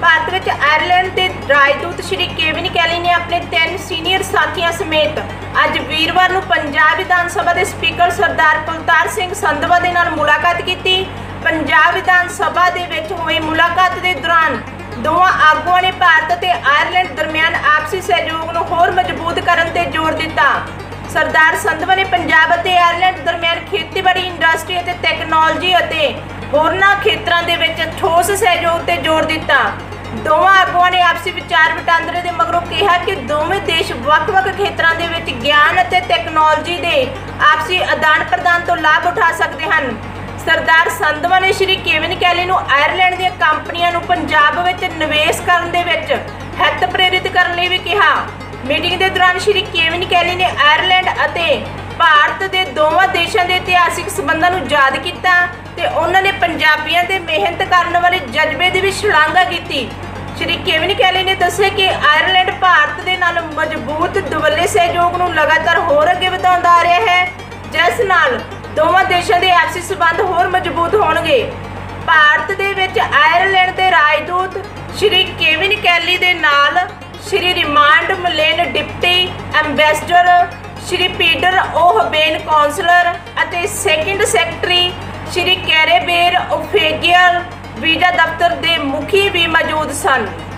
ਭਾਰਤ ਵਿੱਚ ਆਇਰਲੈਂਡ ਦੇ ਰਾਜਦੂਤ ਸ਼੍ਰੀ Kevin Kelly ਨੇ ਆਪਣੇ 3 ਸੀਨੀਅਰ ਸਾਥੀਆਂ ਸਮੇਤ ਅੱਜ ਵੀਰਵਾਰ ਨੂੰ ਪੰਜਾਬ ਵਿਧਾਨ ਸਭਾ ਦੇ ਸਪੀਕਰ ਸਰਦਾਰ ਕੁਲਤਾਰ ਸਿੰਘ ਸੰਧਵਾ ਦੇ ਨਾਲ ਮੁਲਾਕਾਤ ਕੀਤੀ। ਪੰਜਾਬ ਵਿਧਾਨ ਸਭਾ ਦੇ ਵਿੱਚ ਹੋਈ ਮੁਲਾਕਾਤ ਦੇ ਦੌਰਾਨ ਦੋਵਾਂ ਆਗੂਆਂ ਨੇ ਭਾਰਤ ਅਤੇ ਆਇਰਲੈਂਡ ਦਰਮਿਆਨ ਆਪਸੀ ਸਹਿਯੋਗ ਨੂੰ ਹੋਰ ਮਜ਼ਬੂਤ ਕਰਨ ਤੇ ਜ਼ੋਰ ਦਿੱਤਾ। ਸਰਦਾਰ ਸੰਧਵਾ ਨੇ ਪੰਜਾਬ ਅਤੇ ਆਇਰਲੈਂਡ ਦਰਮਿਆਨ ਖੇਤੀਬਾੜੀ ਇੰਡਸਟਰੀ ਅਤੇ ਟੈਕਨੋਲੋਜੀ ਅਤੇ ਹੋਰਨਾਂ ਖੇਤਰਾਂ ਦੇ ਵਿੱਚ ਠੋਸ ਸਹਿਯੋਗ ਤੇ ਜ਼ੋਰ ਦਿੱਤਾ। ਦੋਵਾਂ ਆਗੂਆਂ ਨੇ ਆਪਸੀ ਵਿਚਾਰ ਵਟਾਂਦਰੇ ਦੇ ਮਗਰੋਂ ਕਿਹਾ ਕਿ ਦੋਵੇਂ ਦੇਸ਼ ਵੱਖ-ਵੱਖ ਖੇਤਰਾਂ ਦੇ ਵਿੱਚ ਗਿਆਨ ਅਤੇ ਟੈਕਨੋਲੋਜੀ ਦੇ ਆਪਸੀ ਆਦਾਨ ਪ੍ਰਦਾਨ ਤੋਂ ਲਾਭ ਉਠਾ ਸਕਦੇ ਹਨ। ਸਰਦਾਰ ਸੰਧਵਾ ਨੇ ਸ਼੍ਰੀ ਕੇਵਿਨ ਕੈਲੀ ਨੂੰ ਆਇਰਲੈਂਡ ਦੀਆਂ ਕੰਪਨੀਆਂ ਨੂੰ ਪੰਜਾਬ ਵਿੱਚ ਨਿਵੇਸ਼ ਕਰਨ ਦੇ ਵਿੱਚ ਹਿੱਤ ਪ੍ਰੇਰਿਤ ਕਰਨ ਲਈ ਵੀ ਕਿਹਾ। ਮੀਟਿੰਗ ਦੇ ਦੌਰਾਨ ਸ਼੍ਰੀ ਕੇਵਿਨ ਕੈਲੀ ਨੇ ਆਇਰਲੈਂਡ ਅਤੇ ਭਾਰਤ ਦੇ ਦੋਵਾਂ ਦੇਸ਼ਾਂ ਦੇ ਇਤਿਹਾਸਿਕ ਸਬੰਧਾਂ ਨੂੰ ਯਾਦ ਕੀਤਾ ਤੇ ਉਹਨਾਂ ਨੇ ਪੰਜਾਬੀਆਂ ਦੇ ਮਿਹਨਤ ਕਰਨ ਵਾਲੇ ਜਜ਼ਬੇ ਦੀ ਵੀ ਸ਼ਲਾਘਾ ਕੀਤੀ। ਸ਼੍ਰੀ ਕੇਵਿਨ ਕੈਲੀ ਨੇ ਦੱਸਿਆ ਕਿ ਆਇਰਲੈਂਡ ਭਾਰਤ ਦੇ ਨਾਲ ਮਜ਼ਬੂਤ ਦੁਵੱਲੇ ਸਹਿਯੋਗ ਨੂੰ ਲਗਾਤਾਰ ਹੋਰ ਅੱਗੇ ਵਧਾਉਂਦਾ ਆ ਰਿਹਾ ਹੈ, ਜਿਸ ਨਾਲ ਦੋਵਾਂ ਦੇਸ਼ਾਂ ਦੇ ਆਪਸੀ ਸਬੰਧ ਹੋਰ ਮਜ਼ਬੂਤ ਹੋਣਗੇ। ਭਾਰਤ ਦੇ ਵਿੱਚ ਆਇਰਲੈਂਡ ਦੇ ਰਾਜਦੂਤ ਸ਼੍ਰੀ ਕੇਵਿਨ ਕੈਲੀ ਦੇ ਨਾਲ Shri Raymond Mullen deputy ambassador Shri Peter ਓਹਬੇਨ ਕੌਂਸਲਰ ਅਤੇ ਸੈਕੰਡ ਸੈਕਟਰੀ ਸ਼੍ਰੀ ਕੈਰੇਬੇਰ ਓਫੇਗੀਅਲ ਵੀਜ਼ਾ ਦਫ਼ਤਰ ਦੇ ਮੁਖੀ ਵੀ ਮੌਜੂਦ ਸਨ।